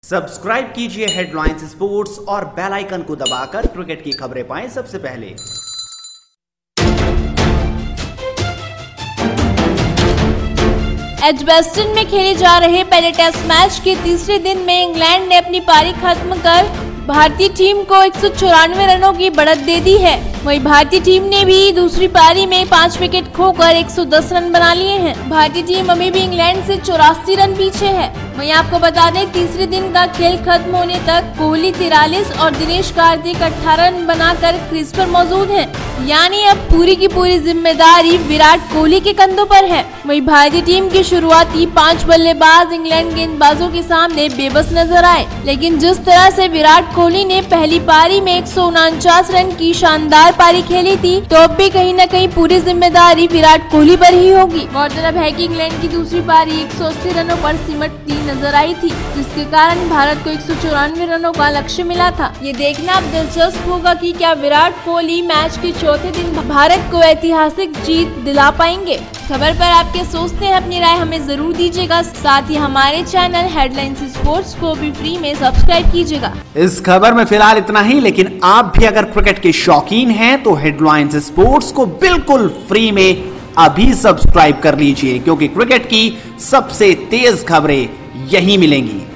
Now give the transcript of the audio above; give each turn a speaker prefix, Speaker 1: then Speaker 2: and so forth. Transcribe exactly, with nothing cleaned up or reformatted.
Speaker 1: Subscribe कीजिए headlines sports और bell icon को दबाकर क्रिकेट की खबरें पाएं सबसे पहले।
Speaker 2: एजबेस्टन में खेले जा रहे पहले टेस्ट मैच के तीसरे दिन में इंग्लैंड ने अपनी पारी खत्म कर भारतीय टीम को एक सौ चौरानवे रनों की बढ़त दे दी है। वहीं भारतीय टीम ने भी दूसरी पारी में पाँच विकेट खोकर एक सौ दस रन बना लिए हैं। भारतीय टीम अभी भी इंग्लैंड से चौरासी रन पीछे है। वहीं आपको बता दें, तीसरे दिन का खेल खत्म होने तक कोहली तिरालीस और दिनेश कार्तिक अठारह रन बनाकर क्रीज पर मौजूद हैं। यानी अब पूरी की पूरी जिम्मेदारी विराट कोहली के कंधों पर है। वहीं भारतीय टीम के शुरुआती पांच बल्लेबाज इंग्लैंड गेंदबाजों के सामने बेबस नजर आए, लेकिन जिस तरह से विराट कोहली ने पहली पारी में एक सौ उनचास रन की शानदार पारी खेली थी, तो अब भी कहीं न कहीं पूरी जिम्मेदारी विराट कोहली पर ही होगी। गौरतलब है कि इंग्लैंड की दूसरी पारी एक सौ अस्सी रनों पर सिमटती नजर आई थी, जिसके कारण भारत को एक सौ चौरानवे रनों का लक्ष्य मिला था। ये देखना अब दिलचस्प होगा कि क्या विराट कोहली मैच के चौथे दिन भारत को ऐतिहासिक जीत दिला पाएंगे। खबर पर आप क्या सोचते हैं, अपनी राय हमें जरूर दीजिएगा। साथ ही हमारे चैनल हेडलाइंस स्पोर्ट्स को भी फ्री में सब्सक्राइब कीजिएगा।
Speaker 1: इस खबर में फिलहाल इतना ही, लेकिन आप भी अगर क्रिकेट के शौकीन हैं तो हेडलाइंस स्पोर्ट्स को बिल्कुल फ्री में अभी सब्सक्राइब कर लीजिए, क्योंकि क्रिकेट की सबसे तेज खबरें यहीं मिलेंगी।